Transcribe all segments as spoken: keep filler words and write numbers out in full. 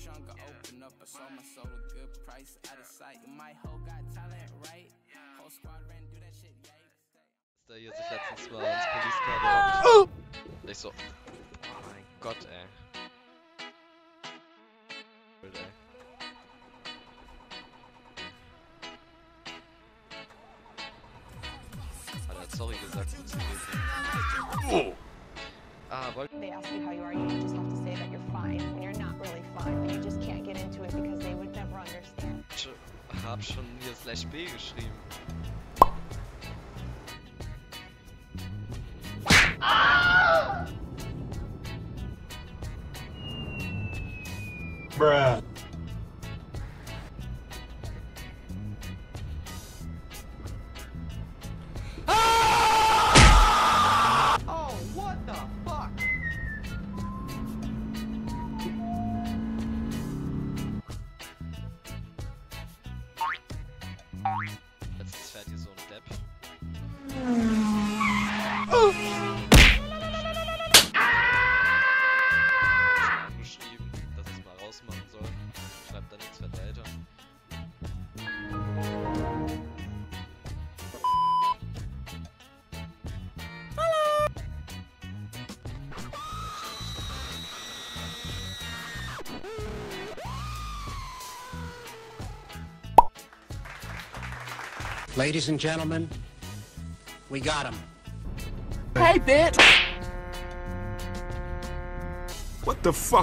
Der hier sich letztens mal ins Police-Car oh! Ich so, oh mein Gott, ey. Hat er sorry gesagt, um zu lesen. Oh! Ah, wollte... They ask you how you are, you just have to say that you're fine, and you're not really fine, but you just can't get into it because they would never understand. Ich hab schon hier slash B geschrieben. Bruh. Oh, what the fuck? Letztens fährt hier so ein Depp. Oh. Geschrieben, dass ich es mal rausmachen soll. Schreibt dann nichts weiter. Ladies and gentlemen, we got him. Hey, bitch! What the fuck?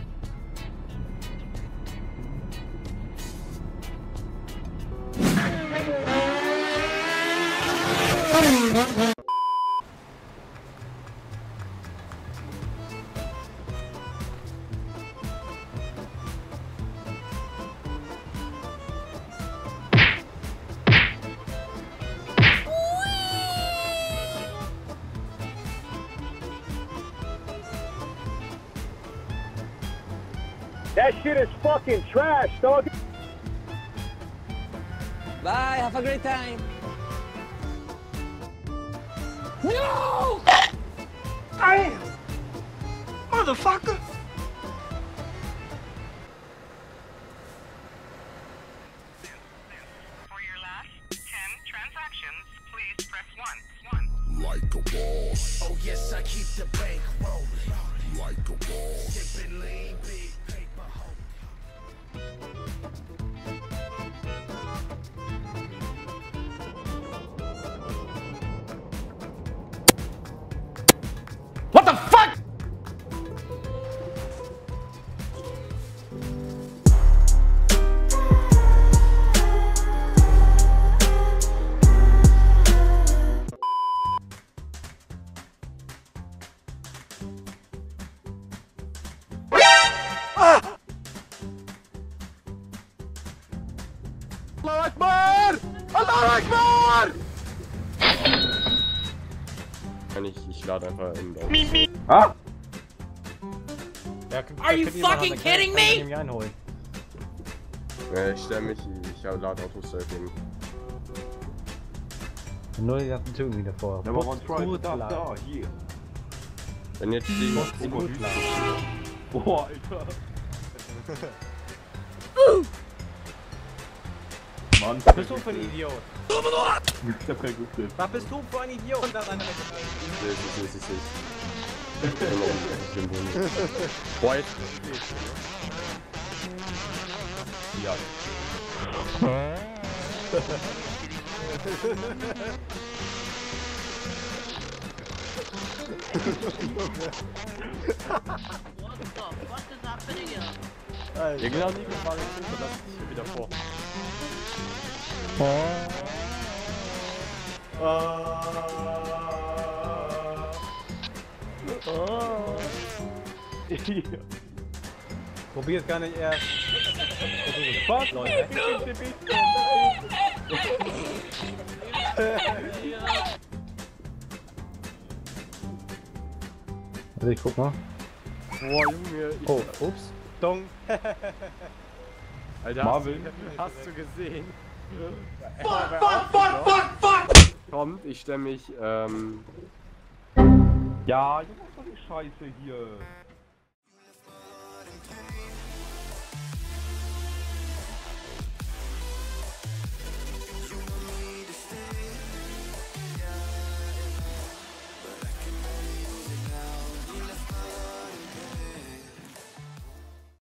That shit is fucking trash, dog. Bye, have a great time. No! Damn! Motherfucker! For your last ten transactions, please press one. One. Like a boss. Oh yes, I keep the bank rolling. Like a boss. Sipping lean, big paper What the fuck? Allah Akbar! Allah Akbar! Ich, ich lade einfach in der... Ah! Ja, Are you fucking kidding me? Ja, ich stell mich, ich lade Autosave hin. Null Jahren tun wieder vor. Number one try, da, da, hier. Wenn jetzt die... Boah, Alter. Mann, Was bist du für ein Idiot? ich hab kein Glück. Was bist du für ein Idiot? Da rein Ich seh, ich seh, ich seh. Boah, jetzt... Ja. Ja, genau die Gefahr ist, so lass ich hier wieder vor. Probier es gar nicht erst. Spaß, Leute. Also ich guck mal. Boah, Junge. Oh, ups. Dong. Alter, Marvin. hast du gesehen? Fuck, fuck, fuck, fuck, fuck! Kommt, ich stell mich, ähm... Ja, du machst doch die Scheiße hier.